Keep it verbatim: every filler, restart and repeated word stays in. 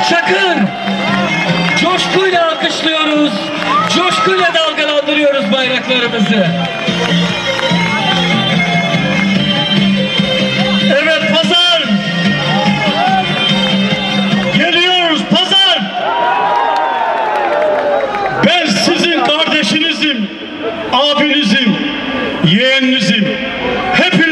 Çakır. Coşkuyla alkışlıyoruz. Coşkuyla dalgalandırıyoruz bayraklarımızı. Evet Pazar. Geliyoruz Pazar. Ben sizin kardeşinizim, abinizim, yeğeninizim. Hepiniz